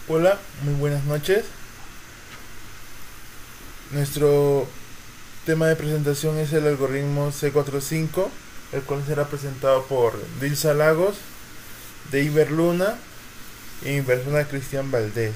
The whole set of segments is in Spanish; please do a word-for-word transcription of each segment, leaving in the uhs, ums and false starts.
Hola, muy buenas noches. Nuestro tema de presentación es el algoritmo C cuarenta y cinco, el cual será presentado por Dilsa Lagos, Deiber Luna y mi persona Cristian Valdés.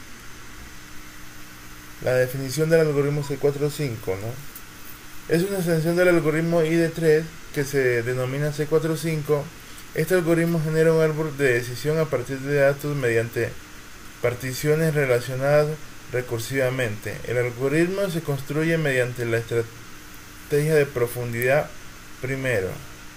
La definición del algoritmo C cuarenta y cinco, ¿no? Es una extensión del algoritmo I D tres que se denomina C cuarenta y cinco. Este algoritmo genera un árbol de decisión a partir de datos mediante particiones relacionadas recursivamente. El algoritmo se construye mediante la estrategia de profundidad primero.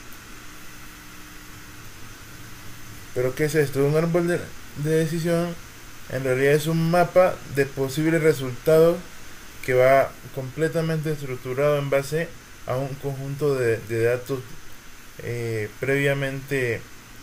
¿Pero qué es esto? Un árbol de, de decisión en realidad es un mapa de posibles resultados que va completamente estructurado en base a un conjunto de, de datos eh, previamente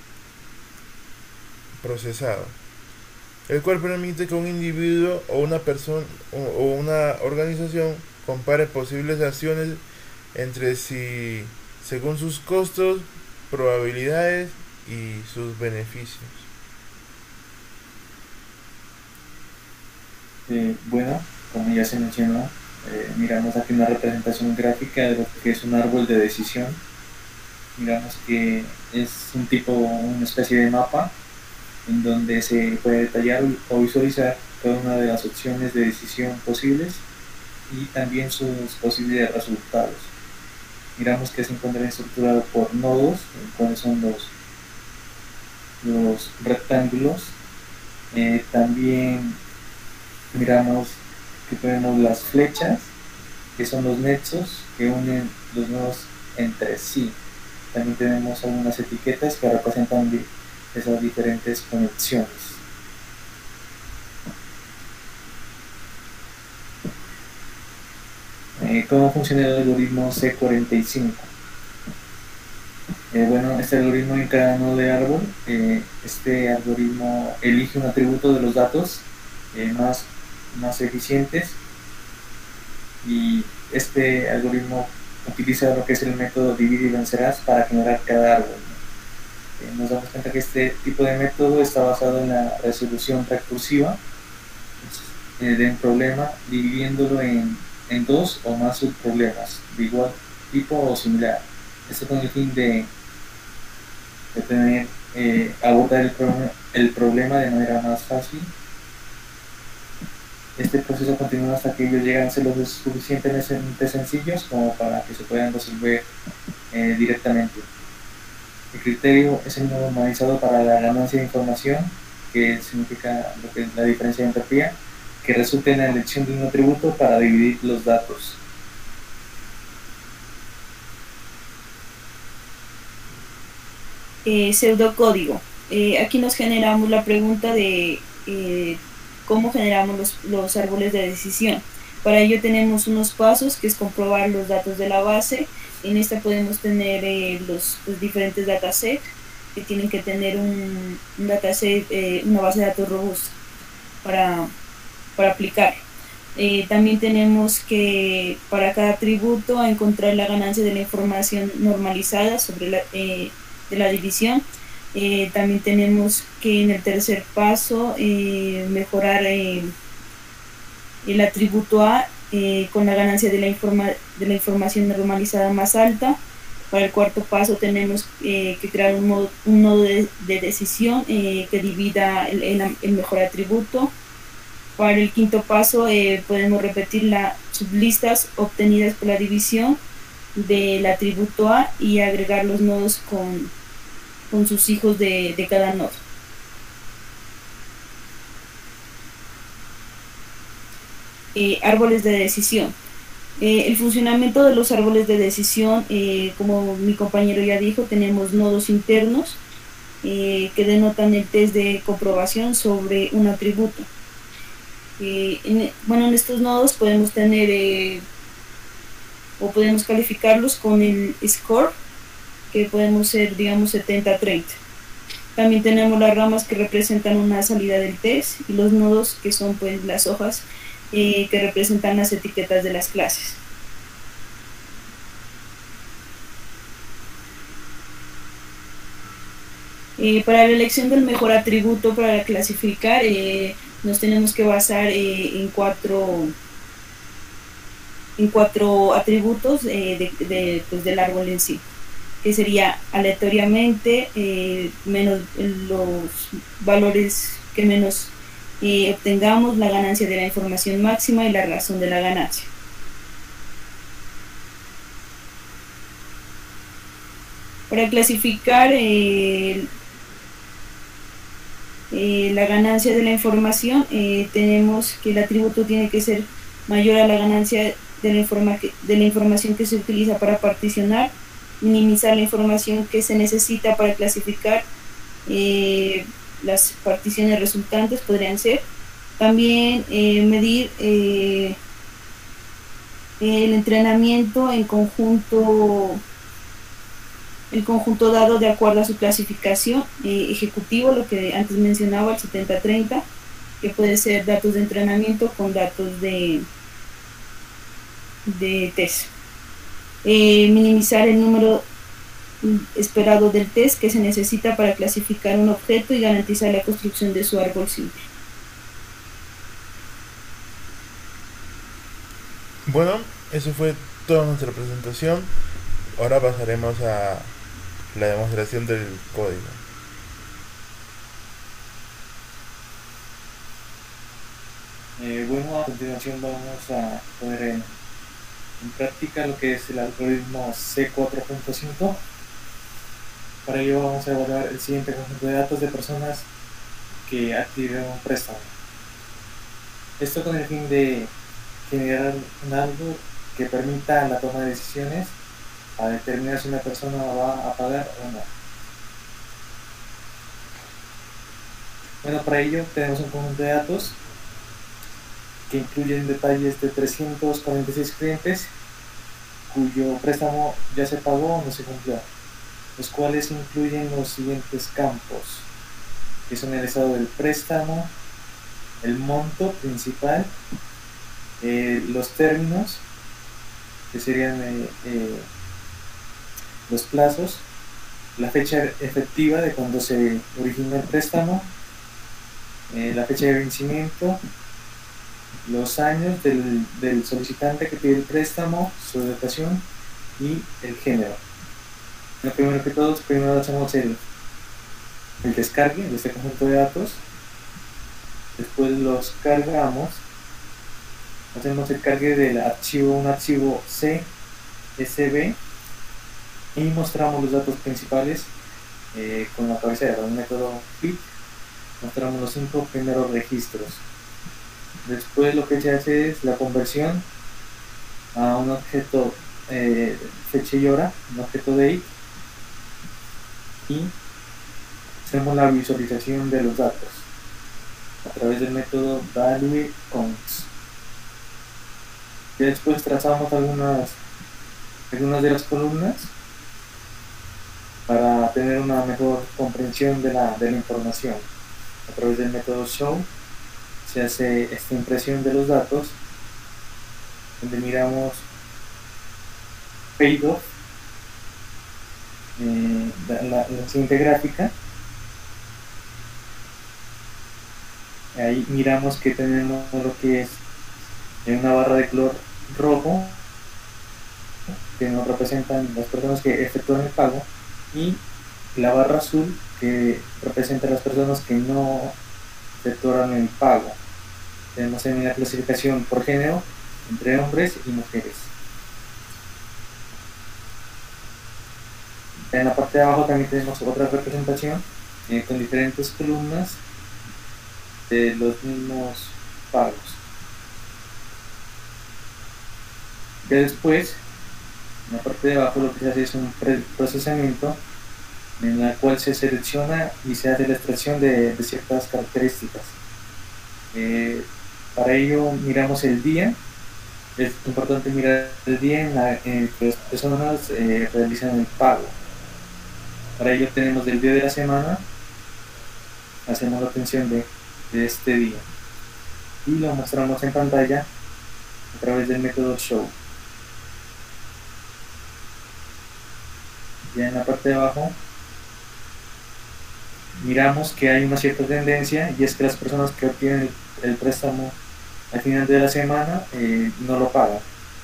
procesados, el cual permite que un individuo o una persona o, o una organización compare posibles acciones entre sí según sus costos, probabilidades y sus beneficios. Eh, bueno, como ya se mencionó, eh, miramos aquí una representación gráfica de lo que es un árbol de decisión. Miramos que es un tipo, una especie de mapa en donde se puede detallar o visualizar cada una de las opciones de decisión posibles y también sus posibles resultados. Miramos que se encuentra estructurado por nodos, cuáles son los, los rectángulos. Eh, también miramos que tenemos las flechas, que son los nexos que unen los nodos entre sí. También tenemos algunas etiquetas que representan esas diferentes conexiones. Eh, ¿Cómo funciona el algoritmo C cuarenta y cinco? Eh, bueno, este algoritmo en cada nodo de árbol, eh, este algoritmo elige un atributo de los datos eh, más, más eficientes, y este algoritmo utiliza lo que es el método divide y vencerás para generar cada árbol. Eh, nos damos cuenta que este tipo de método está basado en la resolución recursiva eh, de un problema, dividiéndolo en, en dos o más subproblemas de igual tipo o similar. Esto con el fin de, de tener, eh, abordar el, pro el problema de manera más fácil. Este proceso continúa hasta que ellos llegan a ser lo suficientemente sencillos como para que se puedan resolver eh, directamente. El criterio es el normalizado para la ganancia de información, que significa lo que es la diferencia de entropía, que resulta en la elección de un atributo para dividir los datos. Eh, pseudocódigo. Eh, aquí nos generamos la pregunta de eh, cómo generamos los, los árboles de decisión. Para ello tenemos unos pasos, que es comprobar los datos de la base. En esta podemos tener eh, los, los diferentes datasets, que tienen que tener un, un dataset, eh, una base de datos robusta para, para aplicar. Eh, también tenemos que para cada atributo encontrar la ganancia de la información normalizada sobre la, eh, de la división. Eh, también tenemos que en el tercer paso eh, mejorar eh, el atributo A eh, con la ganancia de la, informa de la información normalizada más alta. Para el cuarto paso tenemos eh, que crear un, modo, un nodo de, de decisión eh, que divida el, el, el mejor atributo. Para el quinto paso eh, podemos repetir las sublistas obtenidas por la división del atributo A y agregar los nodos con, con sus hijos de, de cada nodo. Eh, árboles de decisión. Eh, el funcionamiento de los árboles de decisión, eh, como mi compañero ya dijo, tenemos nodos internos eh, que denotan el test de comprobación sobre un atributo. Eh, en, bueno, en estos nodos podemos tener eh, o podemos calificarlos con el score, que podemos ser, digamos, setenta treinta. También tenemos las ramas que representan una salida del test y los nodos, que son pues las hojas eh, que representan las etiquetas de las clases. Eh, para la elección del mejor atributo para clasificar, eh, nos tenemos que basar eh, en cuatro en cuatro atributos eh, de, de, pues, del árbol en sí, que sería aleatoriamente, eh, menos los valores que menos eh, obtengamos, la ganancia de la información máxima y la razón de la ganancia. Para clasificar eh, eh, la ganancia de la información, eh, tenemos que el atributo tiene que ser mayor a la ganancia de la, informa de la información que se utiliza para particionar, minimizar la información que se necesita para clasificar eh, las particiones resultantes, podrían ser. También eh, medir eh, el entrenamiento en conjunto, el conjunto dado de acuerdo a su clasificación eh, ejecutivo, lo que antes mencionaba, el setenta treinta, que puede ser datos de entrenamiento con datos de, de test. Eh, minimizar el número esperado del test que se necesita para clasificar un objeto y garantizar la construcción de su árbol simple. Bueno, eso fue toda nuestra presentación. Ahora pasaremos a la demostración del código. Eh, bueno, a continuación vamos a poner en, en práctica lo que es el algoritmo C cuatro punto cinco. Para ello vamos a evaluar el siguiente conjunto de datos de personas que adquirieron un préstamo. Esto con el fin de generar un algo que permita la toma de decisiones a determinar si una persona va a pagar o no. Bueno, para ello tenemos un conjunto de datos que incluyen detalles de trescientos cuarenta y seis clientes cuyo préstamo ya se pagó o no se cumplió, los cuales incluyen los siguientes campos, que son el estado del préstamo, el monto principal, eh, los términos, que serían eh, eh, los plazos, la fecha efectiva de cuando se originó el préstamo, eh, la fecha de vencimiento, los años del, del solicitante que pide el préstamo, su educación y el género. Lo primero que todo, primero hacemos el, el descargue de este conjunto de datos, después los cargamos, hacemos el cargue del archivo, un archivo C S V, y mostramos los datos principales eh, con la cabecera, con el método fit, mostramos los cinco primeros registros. Después lo que se hace es la conversión a un objeto eh, fecha y hora, un objeto date, y hacemos la visualización de los datos a través del método value counts. Y después trazamos algunas, algunas de las columnas para tener una mejor comprensión de la, de la información. A través del método show se hace esta impresión de los datos, donde miramos paid off, eh, la, la, la siguiente gráfica. Ahí miramos que tenemos lo que es una barra de color rojo, que nos representan las personas que efectúan el pago, y la barra azul, que representa a las personas que no efectuaron el pago. Tenemos en la clasificación por género entre hombres y mujeres. En la parte de abajo también tenemos otra representación eh, con diferentes columnas de los mismos pagos. Ya después, en la parte de abajo, lo que se hace es un procesamiento en la cual se selecciona y se hace la extracción de, de ciertas características. Eh, para ello miramos el día. Es importante mirar el día en, la, en que las personas eh, realizan el pago. Para ello tenemos el día de la semana, hacemos la obtención de, de este día y lo mostramos en pantalla a través del método show. Ya en la parte de abajo miramos que hay una cierta tendencia, y es que las personas que obtienen el préstamo al final de la semana eh, no lo paga.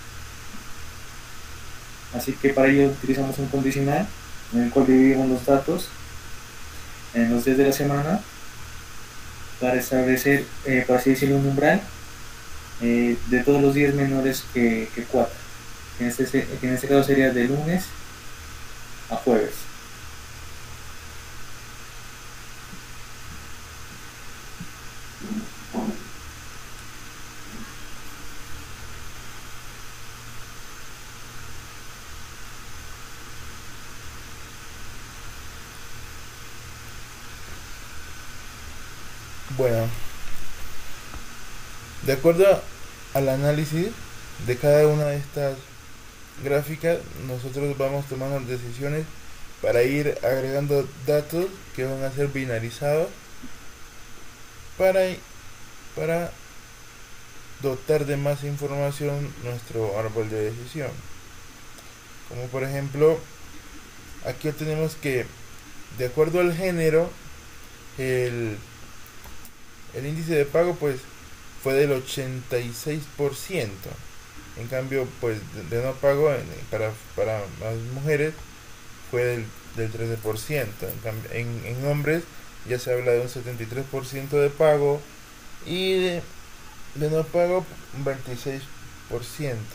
Así que para ello utilizamos un condicional en el cual dividimos los datos en los días de la semana para establecer, eh, por así decirlo, un umbral eh, de todos los días menores que, que cuatro. En este, que en este caso sería de lunes a jueves. Bueno, de acuerdo al análisis de cada una de estas gráficas, nosotros vamos tomando decisiones para ir agregando datos que van a ser binarizados para, para dotar de más información nuestro árbol de decisión. Como por ejemplo, aquí tenemos que, de acuerdo al género, el, el índice de pago pues fue del ochenta y seis por ciento. En cambio, pues de, de no pago en, para, para las mujeres fue del, del trece por ciento. En, cambio, en, en hombres ya se habla de un setenta y tres por ciento de pago y de, de no pago un veintiséis por ciento.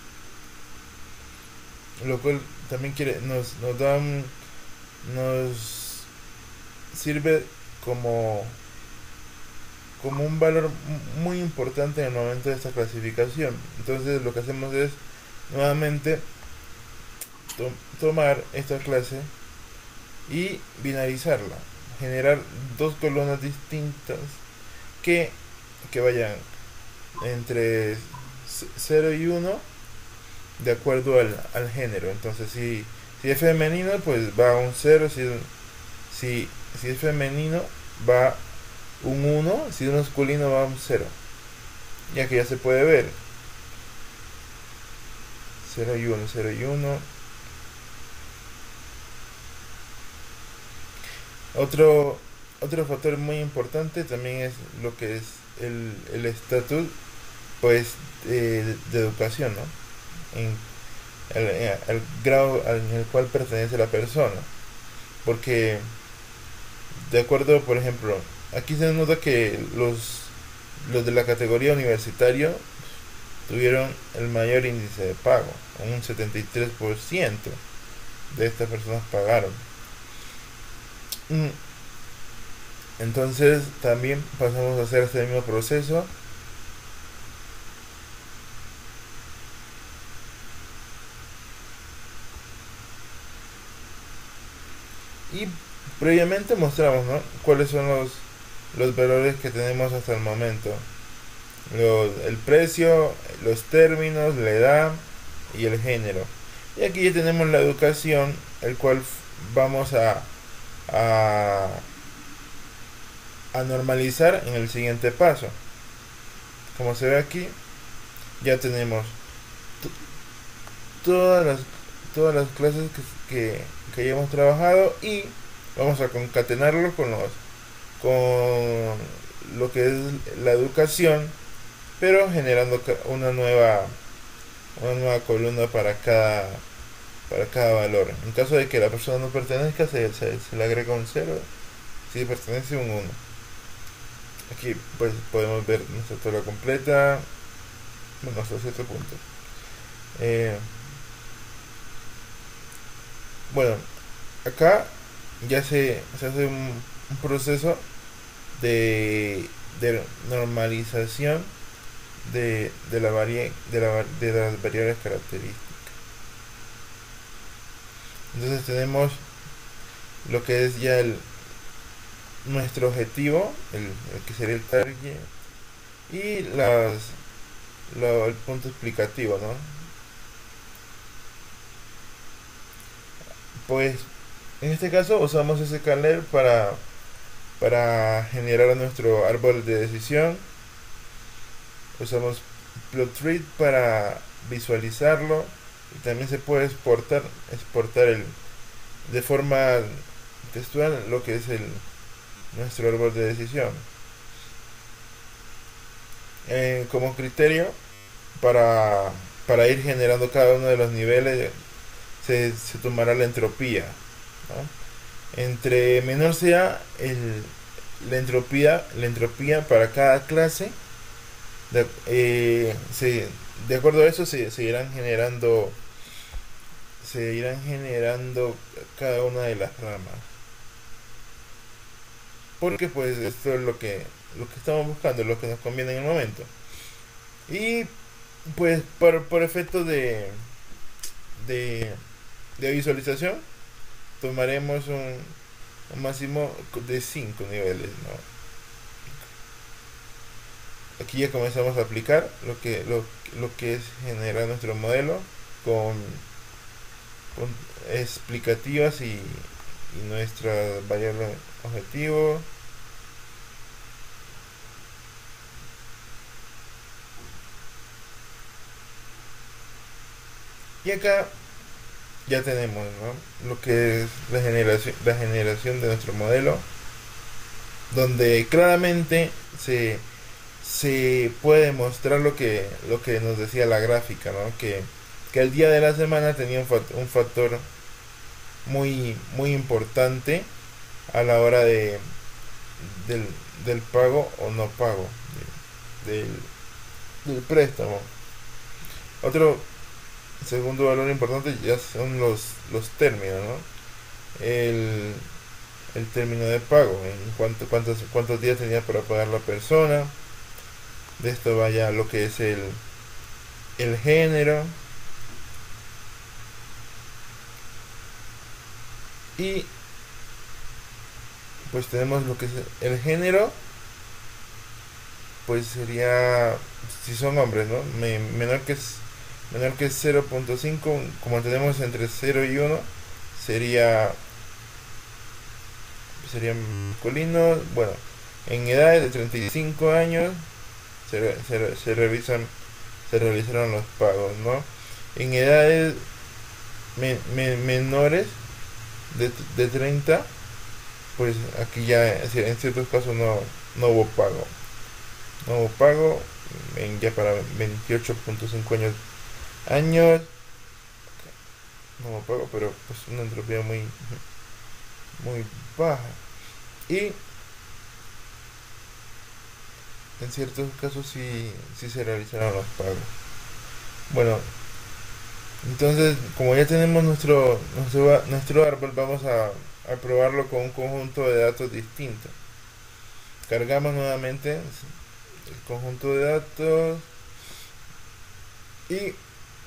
Lo cual también quiere, nos, nos da un, nos sirve como como un valor muy importante en el momento de esta clasificación. Entonces lo que hacemos es nuevamente to tomar esta clase y binarizarla, generar dos columnas distintas que, que vayan entre cero y uno de acuerdo al, al género. Entonces si, si es femenino pues va a un cero, si, si, si es femenino va un uno, si es masculino va a un cero, ya que ya se puede ver cero y uno, cero y uno. Otro, otro factor muy importante también es lo que es el estatus pues eh, de educación, ¿no? En el, el grado en el cual pertenece la persona, porque de acuerdo, por ejemplo, aquí se nota que los, los de la categoría universitario tuvieron el mayor índice de pago, un setenta y tres por ciento de estas personas pagaron. Entonces también pasamos a hacer este mismo proceso y previamente mostramos, ¿no?, cuáles son los, los valores que tenemos hasta el momento. Los, el precio, los términos, la edad y el género. Y aquí ya tenemos la educación, el cual vamos a, a, a normalizar en el siguiente paso. Como se ve aquí, ya tenemos todas las, todas las clases que, que, que ya hemos trabajado y vamos a concatenarlo con los con lo que es la educación, pero generando una nueva una nueva columna para cada para cada valor. En caso de que la persona no pertenezca, se, se, se le agrega un cero. Si pertenece, un uno. Aquí pues podemos ver nuestra tabla completa, bueno, hasta cierto punto. eh, bueno, acá ya se, se hace un, un proceso de, de normalización de, de, la varie, de, la, de las variables características. Entonces tenemos lo que es ya el nuestro objetivo, el, el que sería el target, y las lo, el punto explicativo, ¿no? Pues en este caso usamos sklearn para para generar nuestro árbol de decisión. Usamos Plottread para visualizarlo y también se puede exportar exportar el de forma textual lo que es el nuestro árbol de decisión. eh, como criterio para, para ir generando cada uno de los niveles. Se, se tomará la entropía, ¿no? Entre menor sea el, la entropía la entropía para cada clase, de, eh, se, de acuerdo a eso se, se irán generando se irán generando cada una de las ramas, porque pues esto es lo que lo que estamos buscando, lo que nos conviene en el momento. Y pues por, por efecto de, de de visualización tomaremos un, un máximo de cinco niveles, ¿no? Aquí ya comenzamos a aplicar lo que lo, lo que es generar nuestro modelo con, con explicativas y, y nuestras variables objetivo. Y acá ya tenemos, ¿no?, lo que es la generación, la generación de nuestro modelo, donde claramente se, se puede mostrar lo que, lo que nos decía la gráfica, ¿no?, que, que el día de la semana tenía un factor, un factor muy, muy importante a la hora de, del, del pago o no pago del, del préstamo. Otro segundo valor importante ya son los, los términos, ¿no? El, el término de pago, en cuánto, cuántos, cuántos días tenía para pagar la persona. De esto vaya lo que es el, el género. Y pues tenemos lo que es el género, pues sería, si son hombres, ¿no?, Me, menor que es menor que cero punto cinco, como tenemos entre cero y uno, sería sería masculino. Bueno, en edades de treinta y cinco años se, se, se revisan se realizaron los pagos, ¿no? En edades me, me, menores de, de treinta, pues aquí ya en ciertos casos no, no hubo pago no hubo pago en, ya para veintiocho punto cinco años años no me pago, pero pues una entropía muy muy baja. Y en ciertos casos sí, sí se realizaron los pagos. Bueno, entonces como ya tenemos nuestro nuestro, nuestro árbol, vamos a, a probarlo con un conjunto de datos distintos. Cargamos nuevamente el conjunto de datos y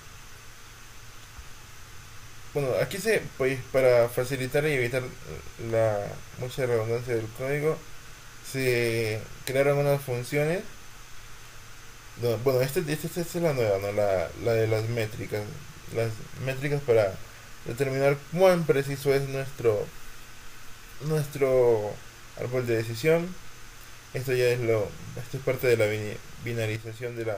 bueno, aquí se, pues, para facilitar y evitar la mucha redundancia del código, se crearon unas funciones. No, bueno, este, este, esta es la nueva, ¿no? La, la de las métricas. Las métricas para determinar cuán preciso es nuestro nuestro árbol de decisión. Esto ya es lo, esto es parte de la binarización de la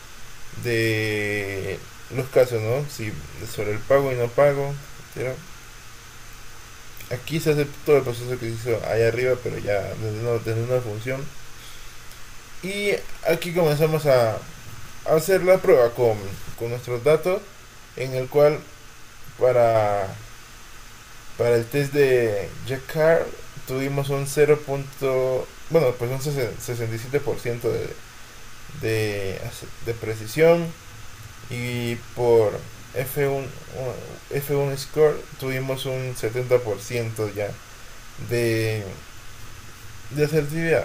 de los casos, ¿no? Si sobre el pago y no pago, etcétera. Aquí se hace todo el proceso que se hizo allá arriba, pero ya desde una, desde una función. Y aquí comenzamos a, a hacer la prueba con, con nuestros datos, en el cual para para el test de Jacquard tuvimos un cero. Bueno, pues un sesenta y siete por ciento de, de, de precisión, y por F uno, F uno score tuvimos un setenta por ciento ya de, de asertividad.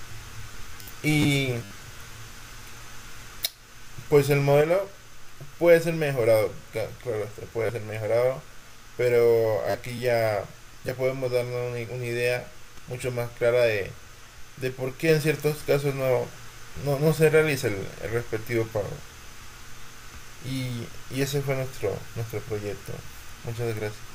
Y pues el modelo puede ser mejorado, claro, puede ser mejorado, pero aquí ya, ya podemos darnos una, una idea mucho más clara de, de por qué en ciertos casos no, no, no se realiza el, el respectivo pago. Y, y ese fue nuestro, nuestro proyecto. Muchas gracias.